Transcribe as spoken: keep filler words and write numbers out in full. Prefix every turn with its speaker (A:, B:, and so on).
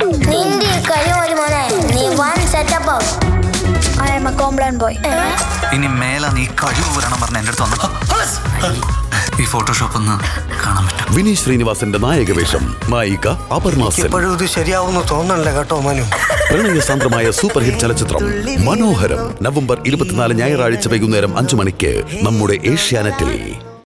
A: നിന്റെ കഴിവ് മോനെ നീ വൺ സെറ്റപ്പ് ആവും.
B: I am a compliant boy.
C: ഇനി മേല നീ കഴിവ് വരണം പറഞ്ഞ എൻ്റെ അടുത്ത് വന്നു. ഈ ഫോട്ടോഷോപ്പ് ഒന്ന് കാണാൻ പറ്റും.
D: വിനീത് ശ്രീനിവാസന്റെ നായകവേഷം നായിക അപർണ സെൻ.
E: ഇപ്പോഴും ഇത് ശരിയാവുന്നു തോന്നണില്ല കേട്ടോ മനു.
D: പ്രണയസാന്ദ്രമായ സൂപ്പർ ഹിറ്റ് ചലച്ചിത്രം മനോഹരം നവംബർ ഇരുപത്തിനാല് ഞായറാഴ്ച വൈകുന്നേരം അഞ്ചു മണിക്ക് നമ്മുടെ ഏഷ്യാനെറ്റിൽ.